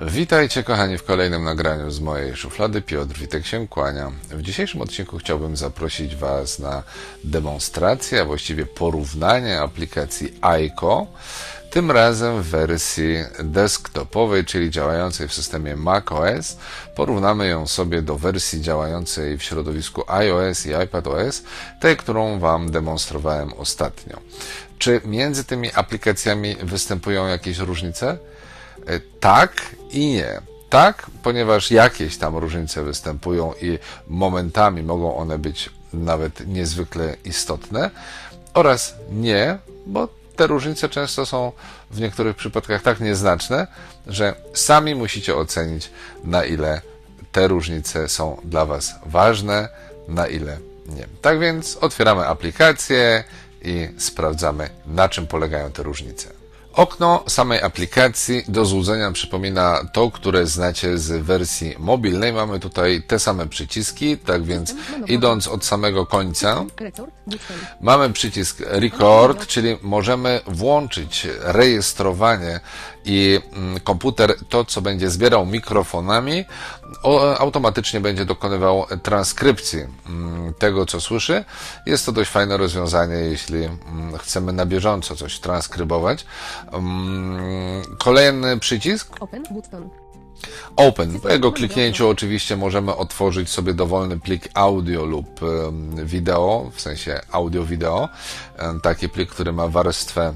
Witajcie kochani w kolejnym nagraniu z mojej szuflady. Piotr Witek się kłania. W dzisiejszym odcinku chciałbym zaprosić Was na demonstrację, a właściwie porównanie aplikacji Aiko, tym razem w wersji desktopowej, czyli działającej w systemie macOS. Porównamy ją sobie do wersji działającej w środowisku iOS i iPadOS, tej, którą Wam demonstrowałem ostatnio. Czy między tymi aplikacjami występują jakieś różnice? Tak i nie. Tak, ponieważ jakieś tam różnice występują i momentami mogą one być nawet niezwykle istotne, oraz nie, bo te różnice często są w niektórych przypadkach tak nieznaczne, że sami musicie ocenić, na ile te różnice są dla Was ważne, na ile nie. Tak więc otwieramy aplikację i sprawdzamy, na czym polegają te różnice. Okno samej aplikacji do złudzenia przypomina to, które znacie z wersji mobilnej. Mamy tutaj te same przyciski, tak więc idąc od samego końca mamy przycisk Record, czyli możemy włączyć rejestrowanie i komputer to, co będzie zbierał mikrofonami, automatycznie będzie dokonywał transkrypcji tego, co słyszy. Jest to dość fajne rozwiązanie, jeśli chcemy na bieżąco coś transkrybować. Kolejny przycisk Open. Po jego kliknięciu oczywiście możemy otworzyć sobie dowolny plik audio lub wideo, w sensie audio-wideo. Taki plik, który ma warstwę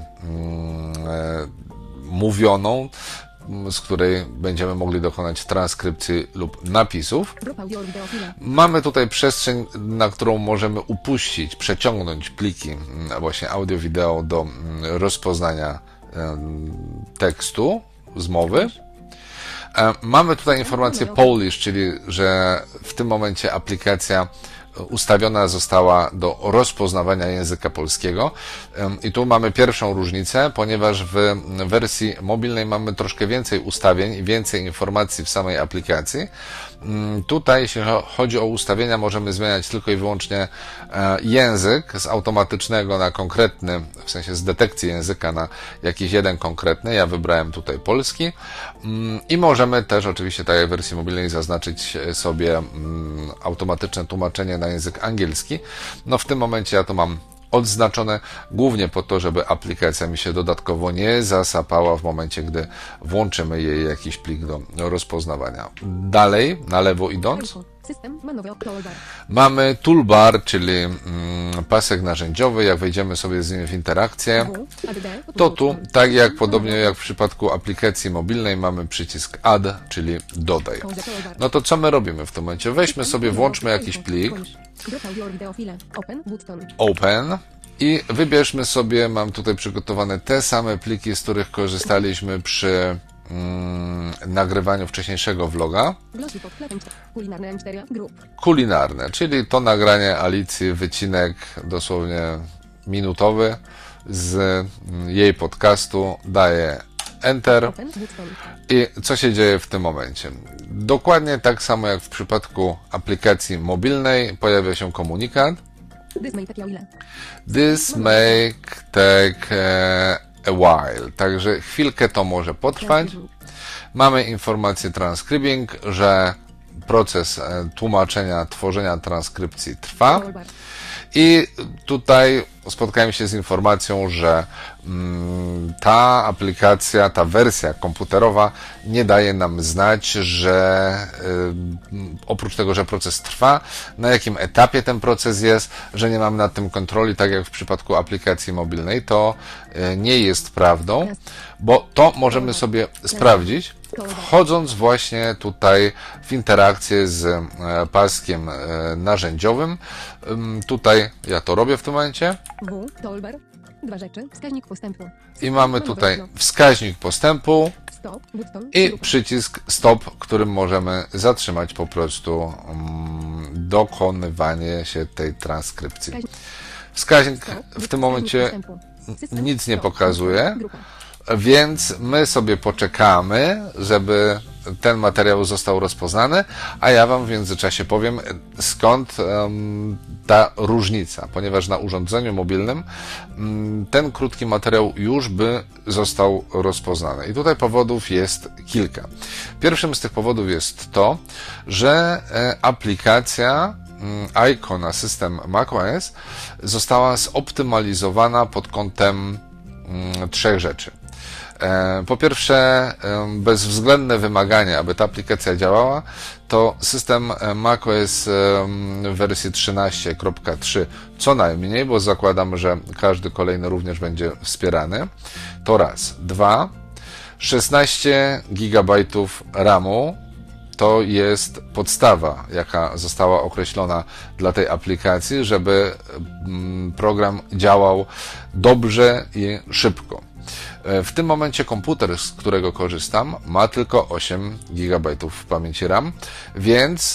mówioną, z której będziemy mogli dokonać transkrypcji lub napisów. Mamy tutaj przestrzeń, na którą możemy upuścić, przeciągnąć pliki właśnie audio-wideo do rozpoznania tekstu z mowy. Mamy tutaj informację Polish, czyli że w tym momencie aplikacja ustawiona została do rozpoznawania języka polskiego. I tu mamy pierwszą różnicę, ponieważ w wersji mobilnej mamy troszkę więcej ustawień i więcej informacji w samej aplikacji. Tutaj, jeśli chodzi o ustawienia, możemy zmieniać tylko i wyłącznie język z automatycznego na konkretny, w sensie z detekcji języka na jakiś jeden konkretny. Ja wybrałem tutaj polski i możemy też oczywiście, tak jak w wersji mobilnej, zaznaczyć sobie automatyczne tłumaczenie na język angielski. No w tym momencie ja to mam odznaczone głównie po to, żeby aplikacja mi się dodatkowo nie zasapała w momencie, gdy włączymy jej jakiś plik do rozpoznawania. Dalej, na lewo idąc, mamy toolbar, czyli pasek narzędziowy. Jak wejdziemy sobie z nim w interakcję, to tu, tak jak podobnie jak w przypadku aplikacji mobilnej, mamy przycisk Add, czyli dodaj. No to co my robimy w tym momencie? Weźmy sobie, włączmy jakiś plik, Open, i wybierzmy sobie, mam tutaj przygotowane te same pliki, z których korzystaliśmy przy nagrywaniu wcześniejszego vloga. Kulinarne, czyli to nagranie Alicji, wycinek dosłownie minutowy z jej podcastu. Daję Enter. I co się dzieje w tym momencie? Dokładnie tak samo jak w przypadku aplikacji mobilnej pojawia się komunikat. This may take a while. Także chwilkę to może potrwać. Mamy informację transcribing, że proces tłumaczenia, tworzenia transkrypcji trwa. I tutaj spotkałem się z informacją, że ta aplikacja, ta wersja komputerowa nie daje nam znać, że oprócz tego, że proces trwa, na jakim etapie ten proces jest, że nie mamy nad tym kontroli, tak jak w przypadku aplikacji mobilnej. To nie jest prawdą, bo to możemy sobie sprawdzić, wchodząc właśnie tutaj w interakcję z paskiem narzędziowym. Tutaj ja to robię w tym momencie. Dwa rzeczy, wskaźnik postępu. I mamy tutaj wskaźnik postępu i przycisk stop, którym możemy zatrzymać po prostu dokonywanie się tej transkrypcji. Wskaźnik w tym momencie nic nie pokazuje, więc my sobie poczekamy, żeby ten materiał został rozpoznany, a ja Wam w międzyczasie powiem, skąd ta różnica, ponieważ na urządzeniu mobilnym ten krótki materiał już by został rozpoznany. I tutaj powodów jest kilka. Pierwszym z tych powodów jest to, że aplikacja ICO na system macOS została zoptymalizowana pod kątem trzech rzeczy. Po pierwsze, bezwzględne wymaganie, aby ta aplikacja działała, to system macOS w wersji 13.3 co najmniej, bo zakładam, że każdy kolejny również będzie wspierany. To raz. Dwa, 16 GB RAMu to jest podstawa, jaka została określona dla tej aplikacji, żeby program działał dobrze i szybko. W tym momencie komputer, z którego korzystam, ma tylko 8 GB pamięci RAM, więc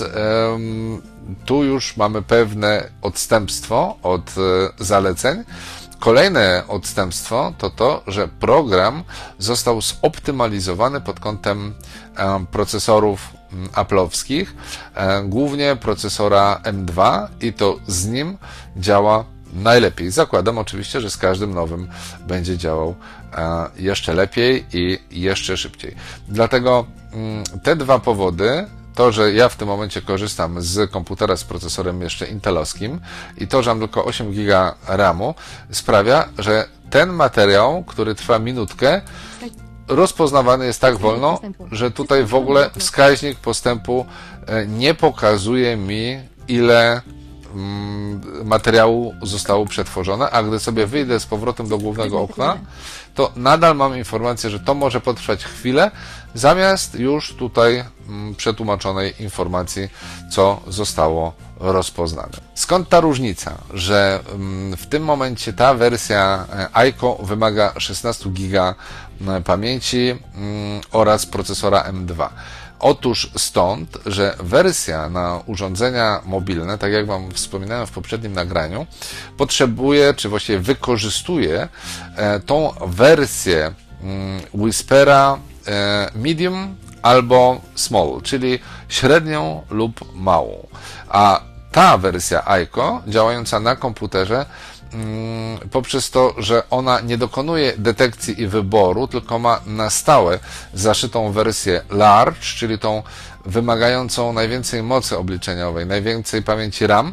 tu już mamy pewne odstępstwo od zaleceń. Kolejne odstępstwo to to, że program został zoptymalizowany pod kątem procesorów Apple'owskich, głównie procesora M2 i to z nim działa najlepiej. Zakładam oczywiście, że z każdym nowym będzie działał jeszcze lepiej i jeszcze szybciej. Dlatego te dwa powody, to, że ja w tym momencie korzystam z komputera z procesorem jeszcze intelowskim i to, że mam tylko 8 GB RAMu, sprawia, że ten materiał, który trwa minutkę, rozpoznawany jest tak wolno, że tutaj w ogóle wskaźnik postępu nie pokazuje mi, ile materiału zostało przetworzone, a gdy sobie wyjdę z powrotem do głównego okna, to nadal mam informację, że to może potrwać chwilę, zamiast już tutaj przetłumaczonej informacji, co zostało rozpoznane. Skąd ta różnica, że w tym momencie ta wersja ICO wymaga 16 GB pamięci oraz procesora M2? Otóż stąd, że wersja na urządzenia mobilne, tak jak Wam wspominałem w poprzednim nagraniu, potrzebuje, czy właściwie wykorzystuje tą wersję Whispera medium albo small, czyli średnią lub małą. A ta wersja ICO działająca na komputerze poprzez to, że ona nie dokonuje detekcji i wyboru, tylko ma na stałe zaszytą wersję large, czyli tą wymagającą najwięcej mocy obliczeniowej, najwięcej pamięci RAM,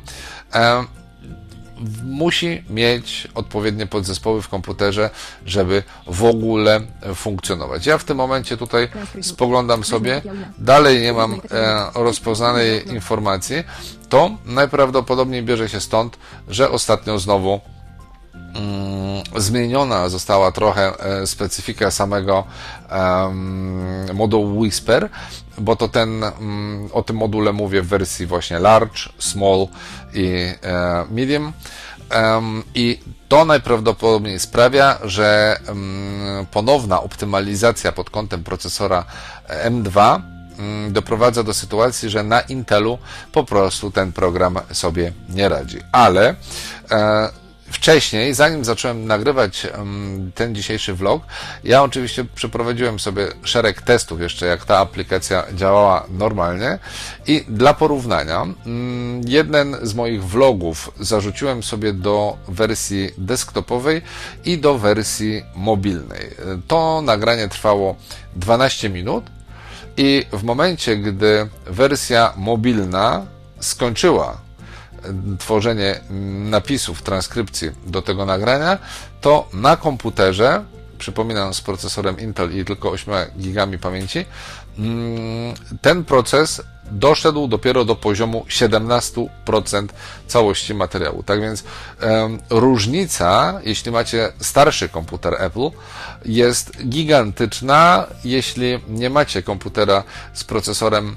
musi mieć odpowiednie podzespoły w komputerze, żeby w ogóle funkcjonować. Ja w tym momencie tutaj spoglądam sobie, dalej nie mam rozpoznanej informacji. To najprawdopodobniej bierze się stąd, że ostatnio znowu zmieniona została trochę specyfika samego modułu Whisper, bo to o tym module mówię w wersji właśnie large, small i medium. I to najprawdopodobniej sprawia, że ponowna optymalizacja pod kątem procesora M2 doprowadza do sytuacji, że na Intelu po prostu ten program sobie nie radzi. Ale wcześniej, zanim zacząłem nagrywać ten dzisiejszy vlog, ja oczywiście przeprowadziłem sobie szereg testów jeszcze, jak ta aplikacja działała normalnie i dla porównania jeden z moich vlogów zarzuciłem sobie do wersji desktopowej i do wersji mobilnej. To nagranie trwało 12 minut i w momencie, gdy wersja mobilna skończyła tworzenie napisów, transkrypcji do tego nagrania, to na komputerze, przypominam z procesorem Intel i tylko 8 GB pamięci, ten proces doszedł dopiero do poziomu 17% całości materiału. Tak więc różnica, jeśli macie starszy komputer Apple, jest gigantyczna. Jeśli nie macie komputera z procesorem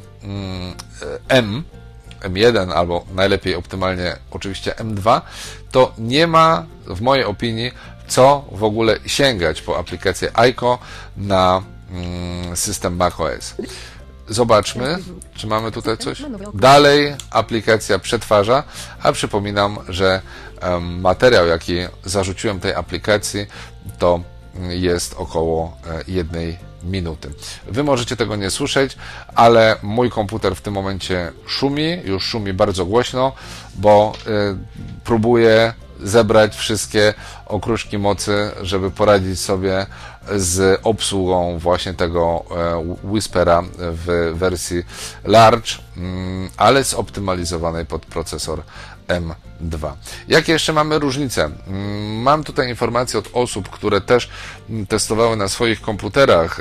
M1 albo najlepiej optymalnie oczywiście M2, to nie ma w mojej opinii co w ogóle sięgać po aplikację ICO na system macOS. Zobaczmy, czy mamy tutaj coś. Dalej aplikacja przetwarza, a przypominam, że materiał, jaki zarzuciłem tej aplikacji, to jest około 1 minuty. Wy możecie tego nie słyszeć, ale mój komputer w tym momencie szumi, już szumi bardzo głośno, bo próbuje zebrać wszystkie okruszki mocy, żeby poradzić sobie z obsługą właśnie tego Whispera w wersji Large, ale zoptymalizowanej pod procesor M2. Jakie jeszcze mamy różnice? Mam tutaj informacje od osób, które też testowały na swoich komputerach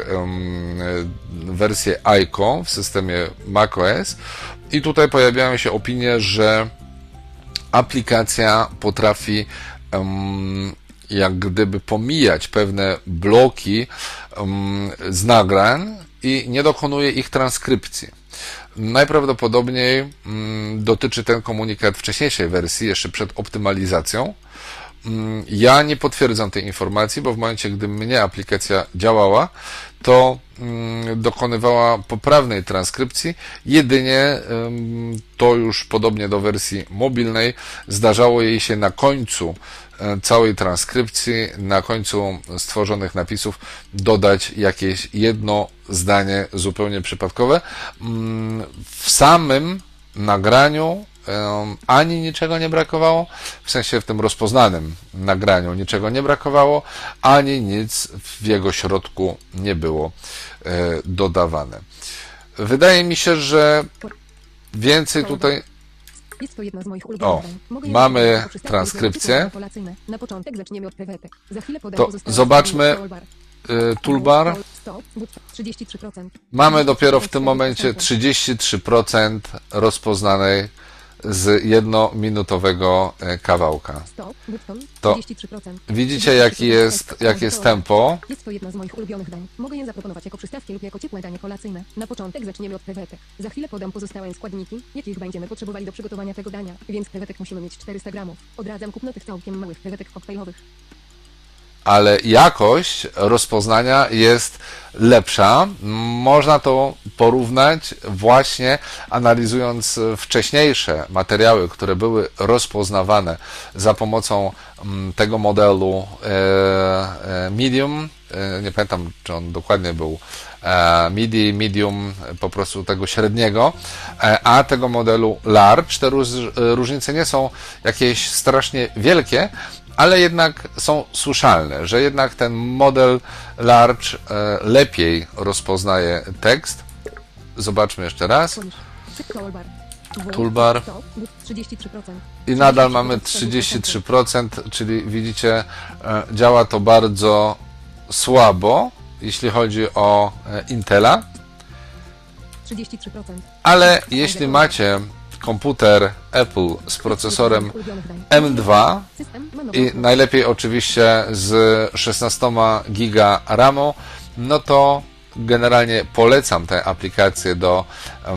wersję iCO w systemie macOS i tutaj pojawiają się opinie, że aplikacja potrafi jak gdyby pomijać pewne bloki z nagrań i nie dokonuje ich transkrypcji. Najprawdopodobniej dotyczy ten komunikat wcześniejszej wersji, jeszcze przed optymalizacją. Ja nie potwierdzam tej informacji, bo w momencie, gdy mnie aplikacja działała, to dokonywała poprawnej transkrypcji. Jedynie to już podobnie do wersji mobilnej zdarzało jej się na końcu całej transkrypcji, na końcu stworzonych napisów dodać jakieś jedno zdanie zupełnie przypadkowe. W samym nagraniu ani niczego nie brakowało, w sensie w tym rozpoznanym nagraniu niczego nie brakowało, ani nic w jego środku nie było dodawane. Wydaje mi się, że więcej tutaj... Jest to jedno z moich ulubionych dań. Mogę mamy je wykorzystać transkrypcję. Na początek zaczniemy od krewetek. Za chwilę podam To pozostałe zobaczmy toolbar. 33%. Mamy dopiero w tym momencie 33% rozpoznanej z jednominutowego kawałka. To widzicie, jakie jest tempo. Jest to jedno z moich ulubionych dań. Mogę je zaproponować jako przystawki lub jako ciepłe danie kolacyjne. Na początek zaczniemy od krewetek. Za chwilę podam pozostałe składniki, jakich będziemy potrzebowali do przygotowania tego dania. Więc krewetek musimy mieć 400 gramów. Odradzam kupno tych całkiem małych krewetek koktajlowych. Ale jakość rozpoznania jest lepsza. Można to porównać właśnie analizując wcześniejsze materiały, które były rozpoznawane za pomocą tego modelu Medium. Nie pamiętam, czy on dokładnie był MIDI, Medium, po prostu tego średniego, a tego modelu Large. Te różnice nie są jakieś strasznie wielkie, ale jednak są słyszalne, że jednak ten model Large lepiej rozpoznaje tekst. Zobaczmy jeszcze raz. Toolbar. 33%. I nadal mamy 33%, czyli widzicie, działa to bardzo słabo, jeśli chodzi o Intela. 33%. Ale jeśli macie komputer Apple z procesorem M2 i najlepiej oczywiście z 16 GB RAMu, no to generalnie polecam tę aplikację do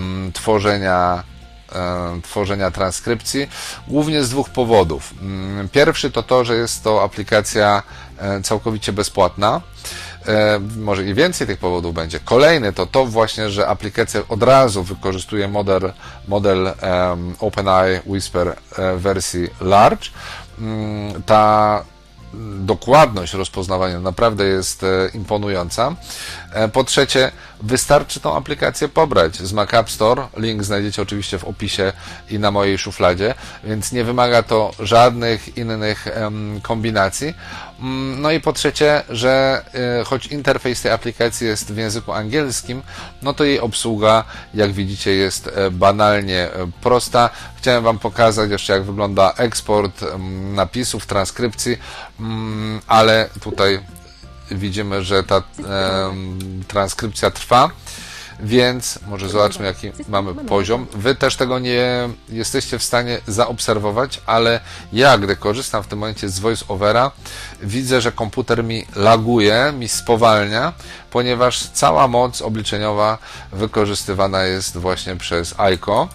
tworzenia transkrypcji, głównie z dwóch powodów. Pierwszy to to, że jest to aplikacja całkowicie bezpłatna. Może i więcej tych powodów będzie. Kolejny to to właśnie, że aplikacja od razu wykorzystuje model OpenAI Whisper wersji Large. Ta dokładność rozpoznawania naprawdę jest imponująca. Po trzecie, wystarczy tą aplikację pobrać z Mac App Store. Link znajdziecie oczywiście w opisie i na mojej szufladzie, więc nie wymaga to żadnych innych kombinacji. No i po trzecie, że choć interfejs tej aplikacji jest w języku angielskim, no to jej obsługa, jak widzicie, jest banalnie prosta. Chciałem Wam pokazać jeszcze, jak wygląda eksport napisów, transkrypcji, ale tutaj widzimy, że ta transkrypcja trwa, więc może zobaczmy, jaki mamy poziom. Wy też tego nie jesteście w stanie zaobserwować, ale ja, gdy korzystam w tym momencie z VoiceOvera, widzę, że komputer mi laguje, mi spowalnia, ponieważ cała moc obliczeniowa wykorzystywana jest właśnie przez iCO.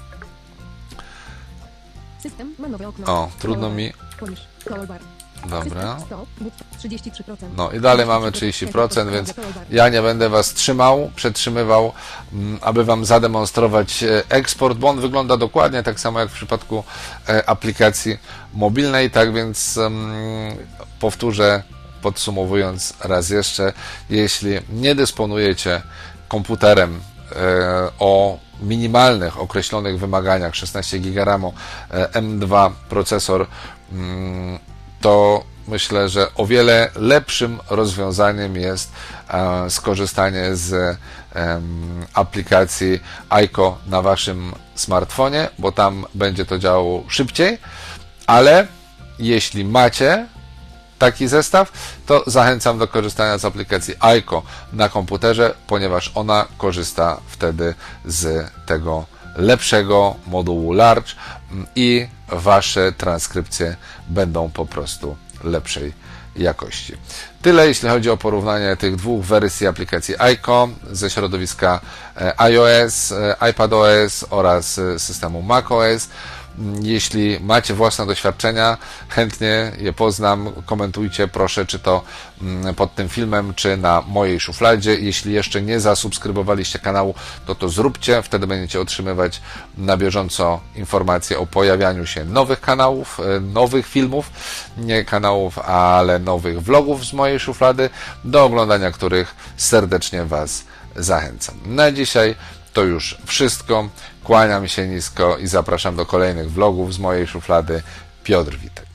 O, trudno mi... Dobra. No i dalej mamy 30%, więc ja nie będę Was przetrzymywał, aby Wam zademonstrować eksport, bo on wygląda dokładnie tak samo jak w przypadku aplikacji mobilnej, tak więc powtórzę, podsumowując raz jeszcze, jeśli nie dysponujecie komputerem o minimalnych, określonych wymaganiach, 16 GB RAMu, M2 procesor, to myślę, że o wiele lepszym rozwiązaniem jest skorzystanie z aplikacji iCo na waszym smartfonie, bo tam będzie to działało szybciej, ale jeśli macie taki zestaw, to zachęcam do korzystania z aplikacji iCo na komputerze, ponieważ ona korzysta wtedy z tego lepszego modułu Large i wasze transkrypcje będą po prostu lepszej jakości. Tyle jeśli chodzi o porównanie tych dwóch wersji aplikacji iCo ze środowiska iOS, iPadOS oraz systemu macOS. Jeśli macie własne doświadczenia, chętnie je poznam. Komentujcie proszę, czy to pod tym filmem, czy na mojej szufladzie. Jeśli jeszcze nie zasubskrybowaliście kanału, to zróbcie. Wtedy będziecie otrzymywać na bieżąco informacje o pojawianiu się nowych kanałów, nowych filmów, nie kanałów, ale nowych vlogów z mojej szuflady, do oglądania których serdecznie Was zachęcam. Na dzisiaj to już wszystko. Kłaniam się nisko i zapraszam do kolejnych vlogów z mojej szuflady. Piotr Witek.